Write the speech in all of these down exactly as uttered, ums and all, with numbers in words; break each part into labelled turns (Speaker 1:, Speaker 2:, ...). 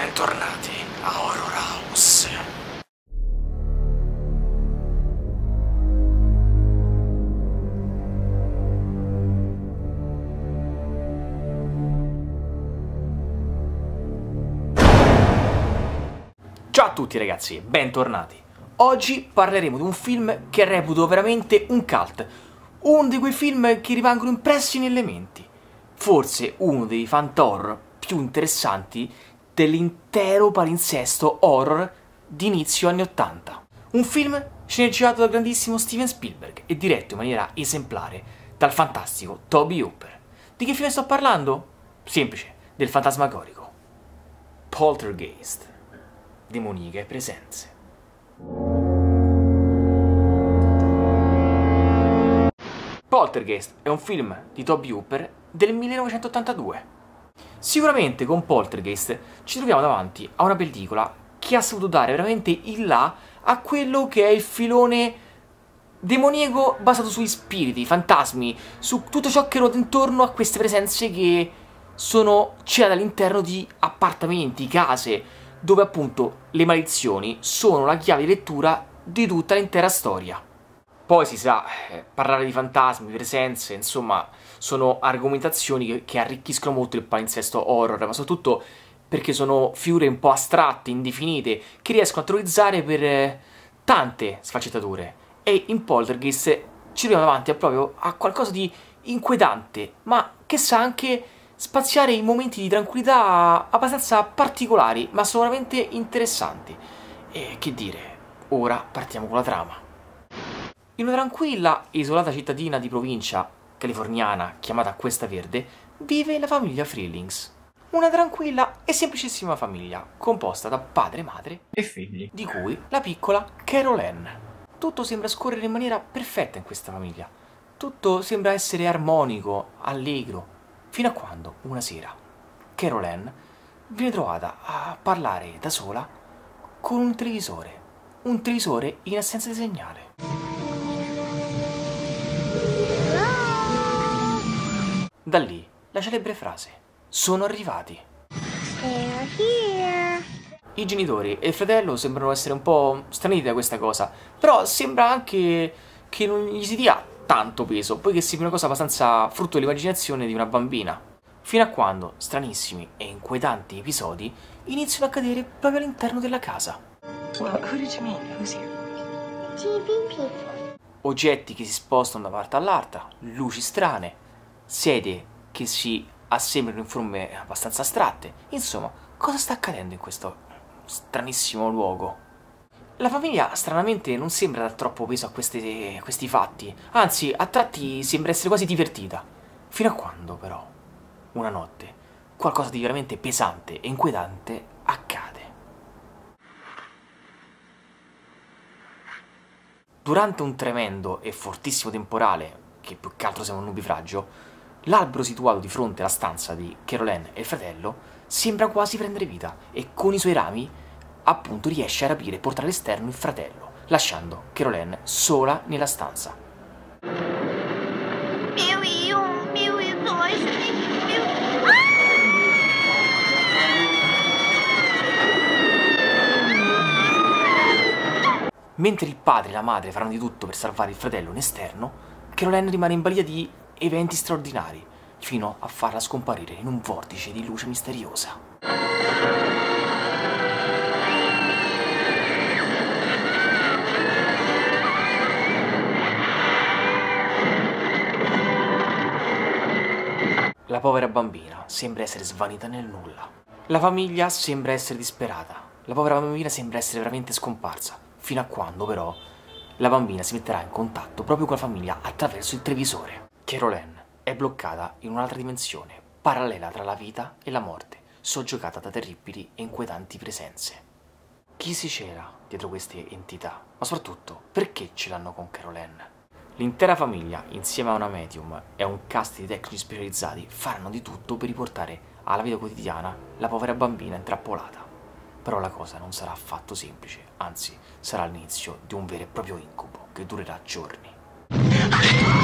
Speaker 1: Bentornati a Horror House. Ciao a tutti ragazzi, bentornati. Oggi parleremo di un film che reputo veramente un cult, uno di quei film che rimangono impressi nelle menti, forse uno dei fan-horror più interessanti dell'intero palinsesto horror di inizio anni ottanta. Un film sceneggiato dal grandissimo Steven Spielberg e diretto in maniera esemplare dal fantastico Tobe Hooper. Di che film sto parlando? Semplice, del fantasmagorico Poltergeist. Demoniche presenze. Poltergeist è un film di Tobe Hooper del millenovecentottantadue. Sicuramente con Poltergeist ci troviamo davanti a una pellicola che ha saputo dare veramente il là a quello che è il filone demoniaco basato sui spiriti, fantasmi, su tutto ciò che ruota intorno a queste presenze che sono celate all'interno di appartamenti, case, dove appunto le maledizioni sono la chiave di lettura di tutta l'intera storia. Poi si sa, eh, parlare di fantasmi, presenze, insomma, sono argomentazioni che, che arricchiscono molto il palinsesto horror, ma soprattutto perché sono figure un po' astratte, indefinite, che riescono a terrorizzare per eh, tante sfaccettature. E in Poltergeist ci troviamo davanti a proprio a qualcosa di inquietante, ma che sa anche spaziare in momenti di tranquillità abbastanza particolari, ma sicuramente interessanti. E che dire, ora partiamo con la trama. In una tranquilla e isolata cittadina di provincia californiana chiamata Cuesta Verde vive la famiglia Freelings. Una tranquilla e semplicissima famiglia composta da padre, madre
Speaker 2: e figli,
Speaker 1: di cui la piccola Carol Ann. Tutto sembra scorrere in maniera perfetta in questa famiglia. Tutto sembra essere armonico, allegro, fino a quando una sera Carol Ann viene trovata a parlare da sola con un televisore. Un televisore in assenza di segnale. Da lì la celebre frase: sono arrivati.
Speaker 3: They're here.
Speaker 1: I genitori e il fratello sembrano essere un po' straniti da questa cosa, però sembra anche che non gli si dia tanto peso, poiché sembra una cosa abbastanza frutto dell'immaginazione di una bambina. Fino a quando stranissimi e inquietanti episodi iniziano a accadere proprio all'interno della casa.
Speaker 2: Well, who did you mean? Who's here?
Speaker 3: T V people.
Speaker 1: Oggetti che si spostano da parte all'altra, luci strane, sedie che si assemblano in forme abbastanza astratte. Insomma, cosa sta accadendo in questo stranissimo luogo? La famiglia stranamente non sembra dar troppo peso a questi, a questi fatti, anzi a tratti sembra essere quasi divertita. Fino a quando però, una notte, qualcosa di veramente pesante e inquietante accade. Durante un tremendo e fortissimo temporale, che più che altro sembra un nubifragio, l'albero situato di fronte alla stanza di Carol Ann e il fratello sembra quasi prendere vita e con i suoi rami appunto riesce a rapire e portare all'esterno il fratello, lasciando Carol Ann sola nella stanza. Mentre il padre e la madre faranno di tutto per salvare il fratello in esterno, Carol Ann rimane in balia di eventi straordinari, fino a farla scomparire in un vortice di luce misteriosa. La povera bambina sembra essere svanita nel nulla. La famiglia sembra essere disperata. La povera bambina sembra essere veramente scomparsa, fino a quando però la bambina si metterà in contatto proprio con la famiglia attraverso il televisore. Carol Ann è bloccata in un'altra dimensione, parallela tra la vita e la morte, soggiogata da terribili e inquietanti presenze. Chi si cela dietro queste entità? Ma soprattutto, perché ce l'hanno con Carol Ann? L'intera famiglia, insieme a una medium e a un cast di tecnici specializzati, faranno di tutto per riportare alla vita quotidiana la povera bambina intrappolata. Però la cosa non sarà affatto semplice, anzi sarà l'inizio di un vero e proprio incubo che durerà giorni.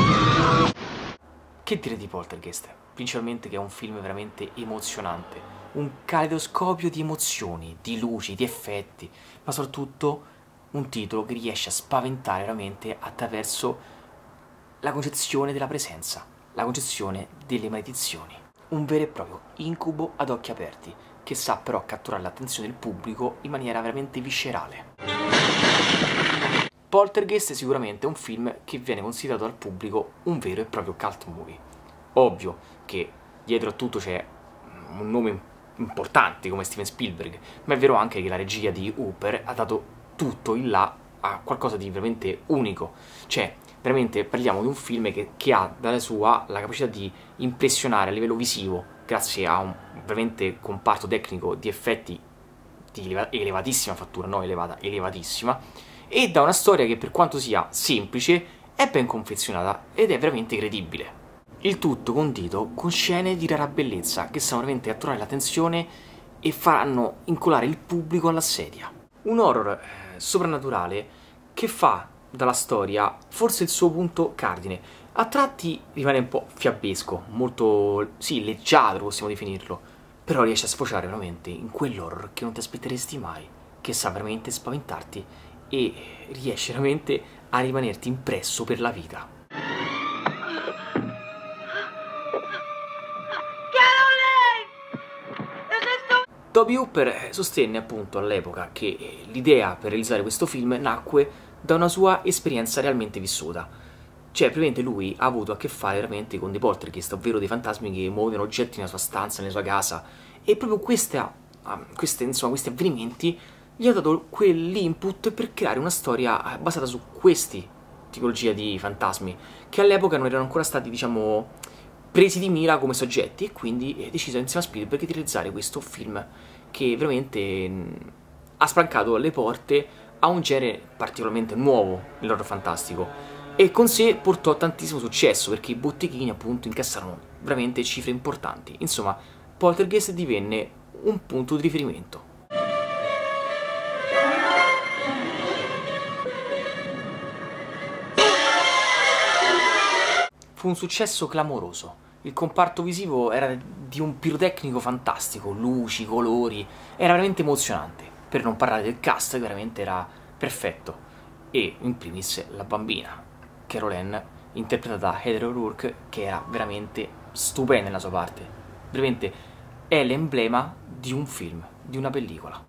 Speaker 1: Che dire di Poltergeist? Principalmente che è un film veramente emozionante, un caleidoscopio di emozioni, di luci, di effetti, ma soprattutto un titolo che riesce a spaventare veramente attraverso la concezione della presenza, la concezione delle maledizioni. Un vero e proprio incubo ad occhi aperti, che sa però catturare l'attenzione del pubblico in maniera veramente viscerale. Poltergeist è sicuramente un film che viene considerato dal pubblico un vero e proprio cult movie. Ovvio che dietro a tutto c'è un nome importante come Steven Spielberg, ma è vero anche che la regia di Hooper ha dato tutto in là a qualcosa di veramente unico. Cioè, veramente parliamo di un film che, che ha dalla sua la capacità di impressionare a livello visivo, grazie a un veramente comparto tecnico di effetti di eleva elevatissima fattura, no elevata, elevatissima, e da una storia che per quanto sia semplice è ben confezionata ed è veramente credibile. Il tutto condito con scene di rara bellezza che sanno veramente catturare l'attenzione e faranno incollare il pubblico alla sedia. Un horror eh, soprannaturale che fa dalla storia forse il suo punto cardine. A tratti rimane un po' fiabesco, molto, sì, leggiadro possiamo definirlo, però riesce a sfociare veramente in quell'horror che non ti aspetteresti mai, che sa veramente spaventarti e riesce veramente a rimanerti impresso per la vita. Tobe Hooper sostenne appunto all'epoca che l'idea per realizzare questo film nacque da una sua esperienza realmente vissuta. Cioè, praticamente lui ha avuto a che fare veramente con dei poltergeist, ovvero dei fantasmi che muovono oggetti nella sua stanza, nella sua casa, e proprio questa, queste, insomma, questi avvenimenti gli hanno dato quell'input per creare una storia basata su questi tipologia di fantasmi, che all'epoca non erano ancora stati, diciamo, presi di mira come soggetti, e quindi è deciso insieme a Spielberg di realizzare questo film che veramente mh, ha sprancato le porte a un genere particolarmente nuovo nell'horror fantastico, e con sé portò tantissimo successo perché i botteghini appunto incassarono veramente cifre importanti. Insomma, Poltergeist divenne un punto di riferimento. Fu un successo clamoroso. Il comparto visivo era di un pirotecnico fantastico, luci, colori, era veramente emozionante, per non parlare del cast che veramente era perfetto, e in primis la bambina, Carol Ann, interpretata da Heather O'Rourke, che era veramente stupenda nella sua parte, veramente è l'emblema di un film, di una pellicola.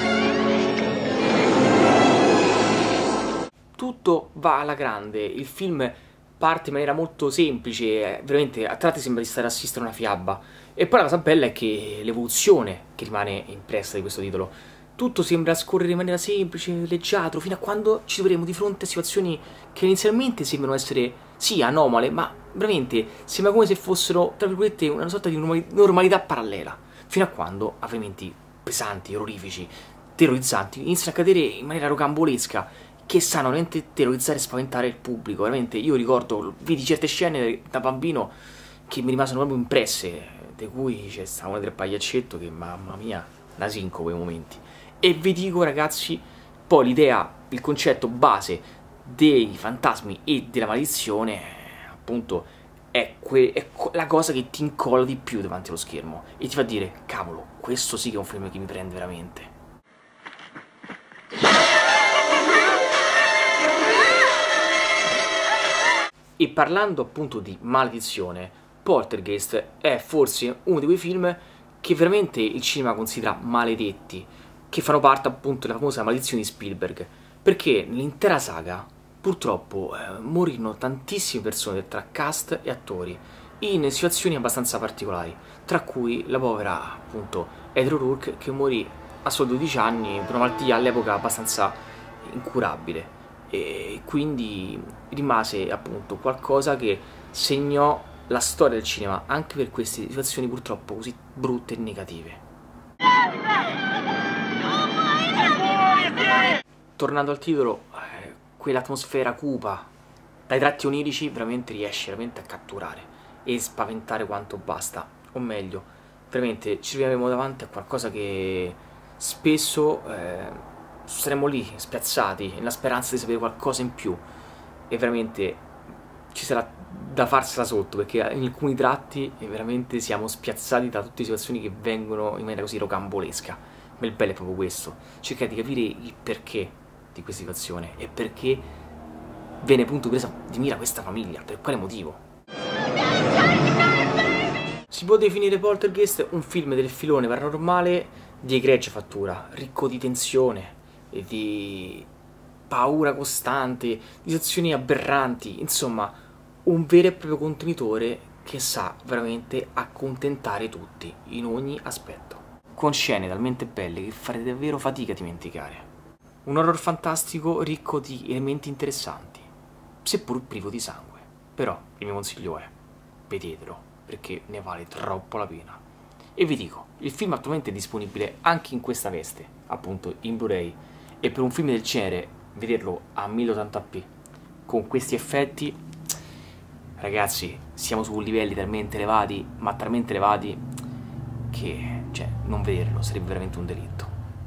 Speaker 1: Tutto va alla grande, il film parte in maniera molto semplice, veramente a tratti sembra di stare a assistere a una fiaba, e poi la cosa bella è che l'evoluzione che rimane impressa di questo titolo, tutto sembra scorrere in maniera semplice, leggiadro, fino a quando ci troveremo di fronte a situazioni che inizialmente sembrano essere, sì, anomale, ma veramente sembra come se fossero, tra virgolette, una sorta di normalità parallela, fino a quando avvenimenti pesanti, orrorifici, terrorizzanti iniziano a cadere in maniera rocambolesca, che sanno veramente terrorizzare e spaventare il pubblico. Veramente io ricordo, vidi certe scene da bambino che mi rimasero proprio impresse, di cui c'è stata una del pagliaccetto che, mamma mia, nasinco quei momenti. E vi dico, ragazzi, poi l'idea, il concetto base dei fantasmi e della maledizione, appunto, è, è la cosa che ti incolla di più davanti allo schermo e ti fa dire, cavolo, questo sì che è un film che mi prende veramente. E parlando appunto di maledizione, Poltergeist è forse uno di quei film che veramente il cinema considera maledetti, che fanno parte appunto della famosa maledizione di Spielberg, perché nell'intera saga purtroppo eh, morirono tantissime persone tra cast e attori in situazioni abbastanza particolari, tra cui la povera appunto Heather O'Rourke, che morì a soli dodici anni per una malattia all'epoca abbastanza incurabile, e quindi rimase appunto qualcosa che segnò la storia del cinema anche per queste situazioni purtroppo così brutte e negative. Tornando al titolo, eh, quell'atmosfera cupa dai tratti onirici veramente riesce veramente a catturare e spaventare quanto basta, o meglio, veramente ci troviamo davanti a qualcosa che spesso eh, saremo lì spiazzati nella speranza di sapere qualcosa in più, e veramente ci sarà da farsela sotto, perché in alcuni tratti veramente siamo spiazzati da tutte le situazioni che vengono in maniera così rocambolesca. Ma il bello è proprio questo, cercare di capire il perché di questa situazione e perché viene appunto presa di mira questa famiglia, per quale motivo. Si può definire Poltergeist un film del filone paranormale di egregia fattura, ricco di tensione e di paura costante, di situazioni aberranti, insomma un vero e proprio contenitore che sa veramente accontentare tutti in ogni aspetto, con scene talmente belle che farete davvero fatica a dimenticare. Un horror fantastico ricco di elementi interessanti, seppur privo di sangue, però il mio consiglio è vedetelo, perché ne vale troppo la pena. E vi dico, il film attualmente è disponibile anche in questa veste, appunto in Blu-ray, e per un film del genere vederlo a mille ottanta p con questi effetti, ragazzi, siamo su livelli talmente elevati, ma talmente elevati che, cioè, non vederlo sarebbe veramente un delitto.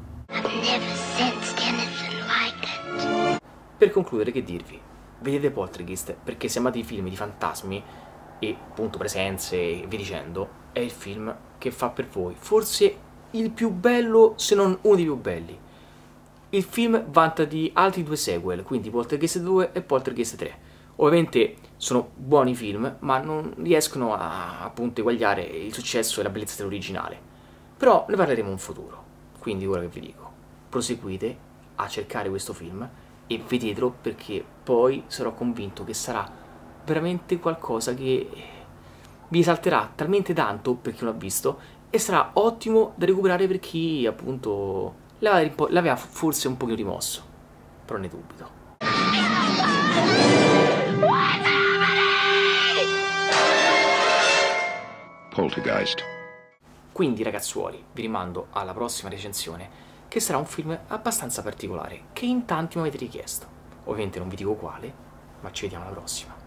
Speaker 1: Per concludere, che dirvi? Vedete Poltergeist, perché se amate i film di fantasmi e appunto presenze e via dicendo, è il film che fa per voi forse il più bello, se non uno dei più belli. Il film vanta di altri due sequel, quindi Poltergeist due e Poltergeist tre. Ovviamente sono buoni film, ma non riescono a appunto eguagliare il successo e la bellezza dell'originale. Però ne parleremo in futuro. Quindi ora che vi dico, proseguite a cercare questo film e vedetelo, perché poi sarò convinto che sarà veramente qualcosa che vi esalterà talmente tanto per chi non l'ha visto e sarà ottimo da recuperare per chi appunto l'aveva forse un pochino rimosso, però ne dubito.
Speaker 4: Poltergeist.
Speaker 1: Quindi ragazzuoli, vi rimando alla prossima recensione, che sarà un film abbastanza particolare che in tanti mi avete richiesto. Ovviamente non vi dico quale, ma ci vediamo alla prossima.